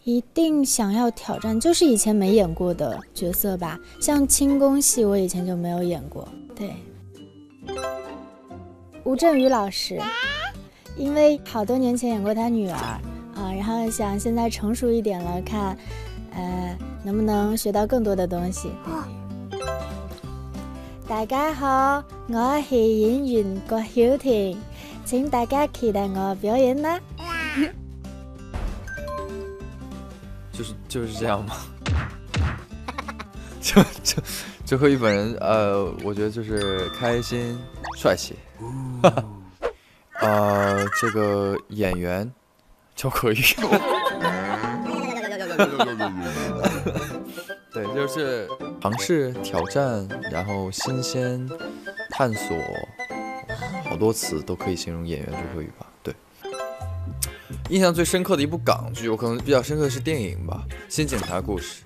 一定想要挑战，就是以前没演过的角色吧，像轻功戏我以前就没有演过。对，吴镇宇老师，因为好多年前演过他女儿啊，然后想现在成熟一点了，看能不能学到更多的东西。大家好，我是演員郭曉婷，請大家期待我表演啦。 就是这样吗？就和日本人我觉得就是开心帅气。这个演员邱可玉。对，就是尝试挑战，然后新鲜探索，好多词都可以形容演员周可宇吧。对，印象最深刻的一部港剧，我可能比较深刻的是电影吧，《新警察故事》。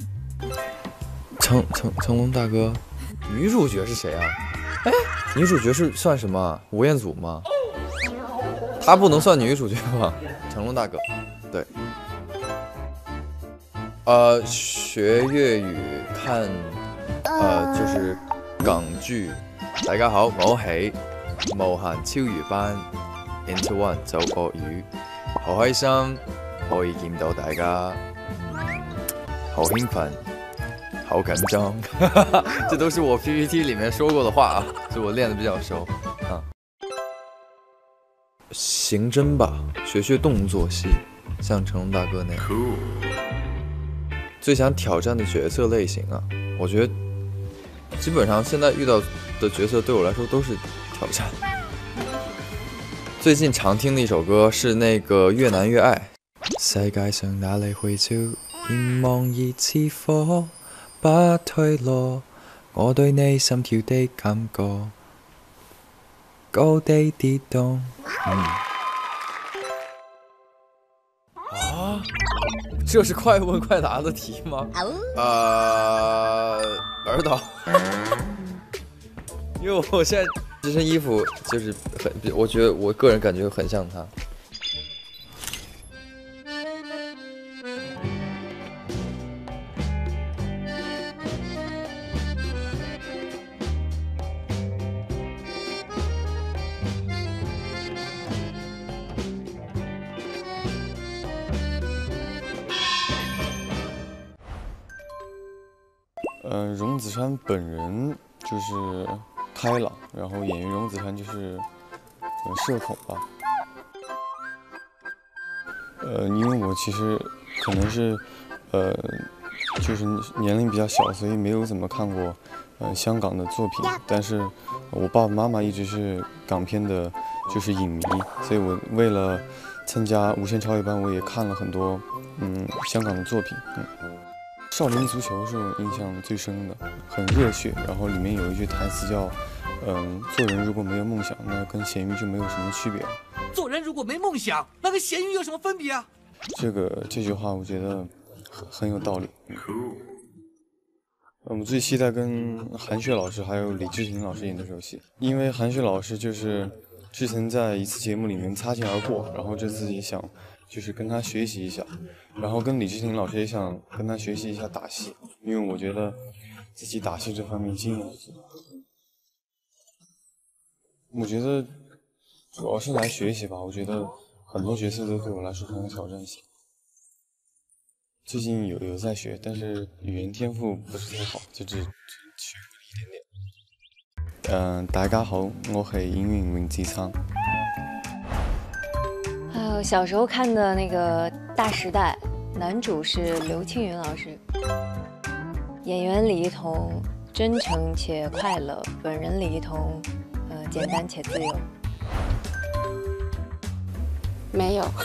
成龙大哥，女主角是谁啊？哎，女主角是算什么？吴彦祖吗？她不能算女主角吧？成龙大哥，对。学粤語看就是港劇。大家好，我係無限超語班 Into One 走國語，好開心可以見到大家，好興奮，好緊張，這都是我 PPT 裡面說過的話啊，就我練得比較熟啊。刑偵吧，學動作戲，像成龍大哥那樣。最想挑战的角色类型啊，我觉得基本上现在遇到的角色对我来说都是挑战。最近常听的一首歌是那个《越难越愛》。世界上哪裏會照願望熱似火，不退落，我對你心跳的感覺高低跌動。这是快问快答的题吗？耳朵，因为我现在这身衣服就是我觉得我个人感觉很像他。 荣梓杉本人就是开朗，然后演员荣梓杉就是社恐吧。因为我其实可能是就是年龄比较小，所以没有怎么看过香港的作品，但是我爸爸妈妈一直是港片的就是影迷，所以我为了参加无限超越班，我也看了很多香港的作品。少林足球是我印象最深的，很热血，然后里面有一句台词叫做人如果没有梦想，那跟咸鱼就没有什么区别了。 做人如果没梦想，那跟咸鱼有什么分别啊？ 这句话我觉得很有道理。我们最期待跟韩雪老师还有李治廷老师演的这首戏，因为韩雪老师就是之前在一次节目里面擦肩而过，然后这次也想就是跟他学习一下，然后跟李治廷老师也想跟他学习一下打戏，因为我觉得自己打戏这方面经验不足。我觉得主要是来学习吧，我觉得很多角色都对我来说很有挑战性。最近有在学，但是语言天赋不是太好，就只学会了一点点。大家好，我係演員榮梓杉。 小时候看的那个《大时代》，男主是刘青云老师，演员李一桐真诚且快乐，本人李一桐简单且自由。 没有，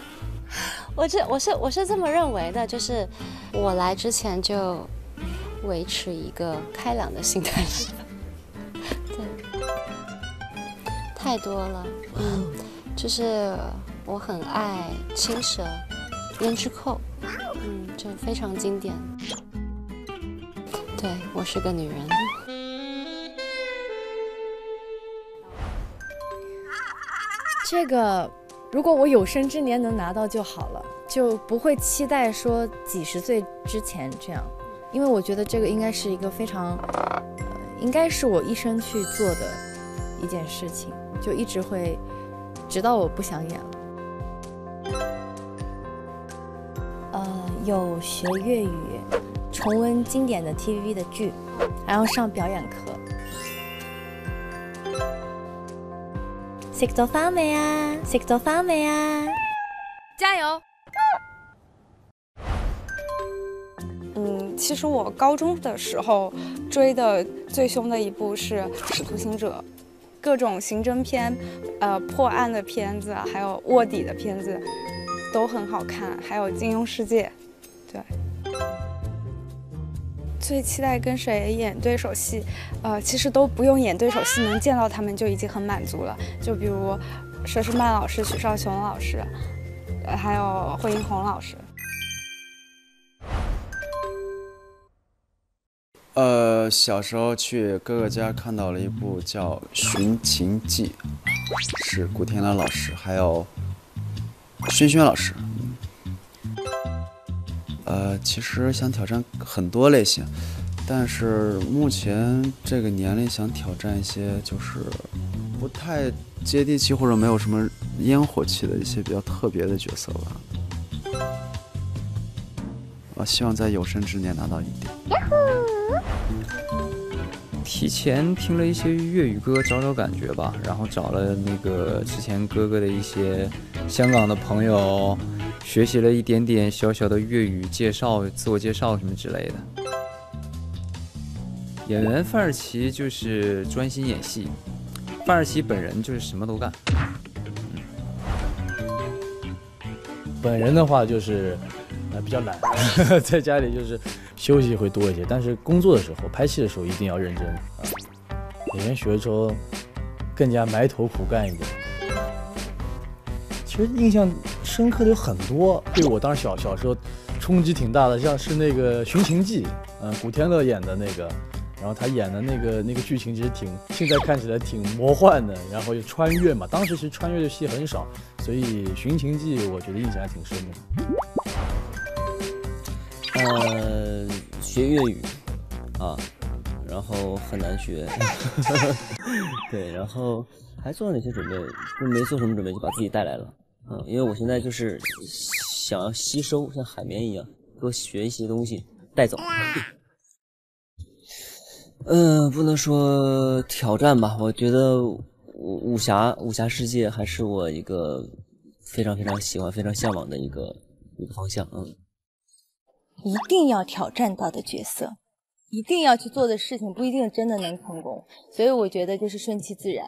我是这么认为的，就是我来之前就维持一个开朗的心态。对，太多了，就是我很爱青蛇、胭脂扣，就非常经典。对，我是个女人。 这个如果我有生之年能拿到就好了。 就不会期待说几十岁之前这样，因为我觉得这个应该是一个非常，应该是我一生去做的一件事情，就一直会，直到我不想演了。有学粤语，重温经典的 TVB 的剧，然后上表演课。食咗飯未啊？食咗飯未啊？加油！ 其实我高中的时候追的最凶的一部是《使徒行者》，各种刑侦片、破案的片子，还有卧底的片子都很好看，还有《金庸世界》。对，最期待跟谁演对手戏，其实都不用演对手戏，能见到他们就已经很满足了。就比如佘诗曼老师、许绍雄老师，还有惠英红老师。 小时候去哥哥家看到了一部叫《寻秦记》，是古天乐老师还有轩轩老师。其实想挑战很多类型，但是目前这个年龄想挑战一些就是不太接地气或者没有什么烟火气的一些比较特别的角色吧。我希望在有生之年拿到1点。 提前听了一些粤语歌找找感觉吧，然后找了那个之前哥哥的一些香港的朋友，学习了一点点小小的粤语介绍、自我介绍什么之类的。演员范儿琪就是专心演戏，范儿琪本人就是什么都干。 本人的话就是比较懒，在家里就是休息会多一些，但是工作的时候、拍戏的时候一定要认真啊。演员学的时候更加埋头苦干一点。其实印象深刻的有很多，对我当时小时候冲击挺大的，像是那个《寻秦记》，古天乐演的那个，然后他演的那个剧情其实现在看起来挺魔幻的，然后就穿越嘛，当时其实穿越的戏很少，所以《寻秦记》我觉得印象还挺深的。学粤语啊，然后很难学，对，然后还做了哪些准备？就没做什么准备就把自己带来了，因为我现在就是想要吸收，像海绵一样，多学一些东西带走。不能说挑战吧，我觉得武侠世界还是我一个非常非常喜欢、非常向往的一个方向， 一定要挑战到的角色，一定要去做的事情，不一定真的能成功，所以我觉得就是顺其自然。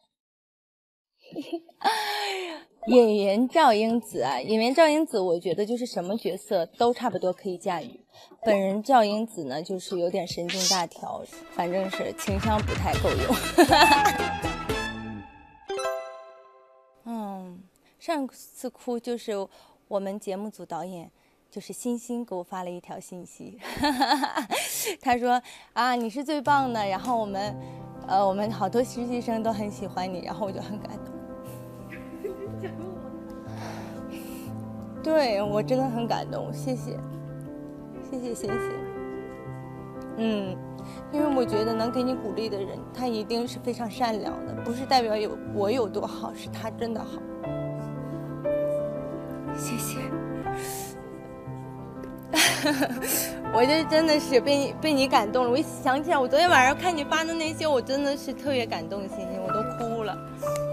演员赵英子啊，演员赵英子，我觉得就是什么角色都差不多可以驾驭。本人赵英子呢，就是有点神经大条，反正是情商不太够用。上次哭就是我们节目组导演。就是欣欣给我发了一条信息，他说啊你是最棒的，然后我们好多实习生都很喜欢你，然后我就很感动。对我真的很感动，谢谢欣欣。因为我觉得能给你鼓励的人，他一定是非常善良的，不是代表我有多好，是他真的好。谢谢。我就真的是被你感动了，我一想起来我昨天晚上看你发的那些，我真的是特别感动，欣欣，我都哭了。